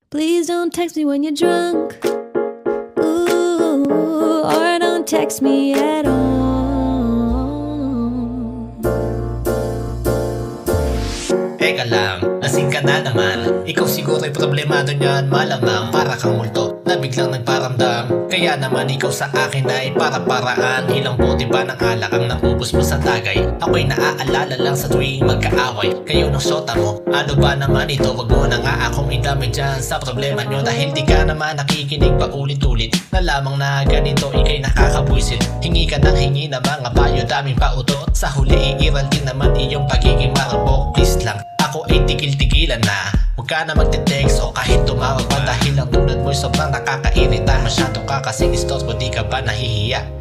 Please don't text me when you're drunk. Ooh, or don't text me at all. Teka lang, lasing ka na naman. Ikaw siguro'y problemado niyan, malamang. Para kang multo na biglang nagparamdam. Kaya naman ikaw sa akin ay para-paraan. Ilang bote ba ng alak ang naubos mo sa tagay? Ako'y naaalala lang sa tuwing magkaaway kayo ng sota mo. Ano ba naman ito? Wag mo na nga akong idami dyan sa problema nyo. Dahil di ka naman nakikinig pa ulit-ulit na lamang na ganito ikay nakakabwisit. Hingi ka ng hingi na mga payo, daming pauto. Sa huli iiral din naman iyong pagiging marabok. Please lang, ako ay tigil-tigilan na. Huwag ka na magte-text o kahit tumawag pa. Dahil ang tulad mo'y sobrang nakakairita. Masyado ka kasing istorbo, di ka ba nahihiya?